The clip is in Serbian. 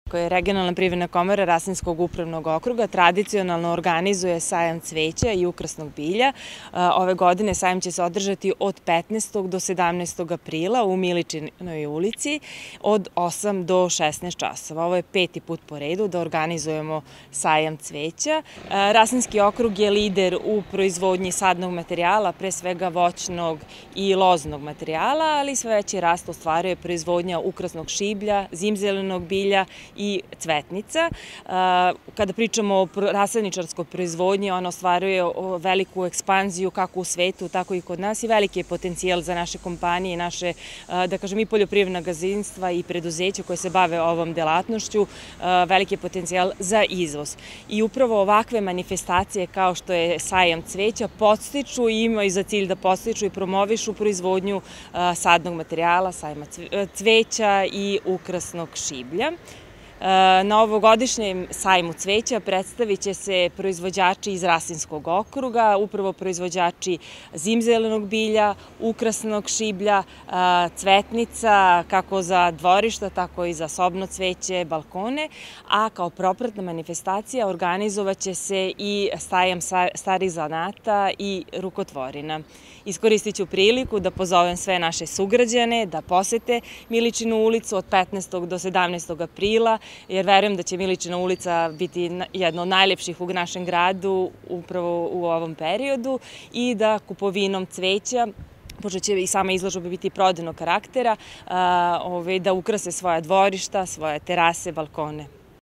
Regionalna privredna komora Rasinskog upravnog okruga tradicionalno organizuje sajam cveća i ukrasnog bilja. Ove godine sajam će se održati od 15. do 17. aprila u Miličinoj ulici od 8 do 16 časova. Ovo je 5. put po redu da organizujemo sajam cveća. Rasinski okrug je lider u proizvodnji sadnog materijala, pre svega voćnog i loznog materijala, ali sve veći rast ostvaruje proizvodnja ukrasnog šiblja, zimzelenog bilja i cvetnica. Kada pričamo o rasadničarskoj proizvodnji, ona ostvaruje veliku ekspanziju kako u svetu, tako i kod nas i veliki je potencijal za naše kompanije, naše, da kažem, i poljoprivredna gazdinstva i preduzeća koje se bave ovom delatnošću, veliki je potencijal za izvoz. I upravo ovakve manifestacije kao što je sajam cveća podstiču i imaju za cilj da podstiču i promovišu proizvodnju sadnog materijala, sajma cveća i ukrasnog šiblja. Na ovogodišnjem sajmu cveća predstavit će se proizvođači iz Rasinskog okruga, upravo proizvođači zimzelenog bilja, ukrasnog šiblja, cvetnica, kako za dvorišta, tako i za sobno cveće, balkone, a kao propratna manifestacija organizovaće se i sajam starih zanata i rukotvorina. Iskoristit ću priliku da pozovem sve naše sugrađane da posete Miličinu ulicu od 15. do 17. aprila, jer verujem da će Miličina ulica biti jedna od najlepših u našem gradu upravo u ovom periodu i da kupovinom cveća, pošto će i sama izložba biti prodajnog karaktera, da ukrase svoja dvorišta, svoje terase, balkone.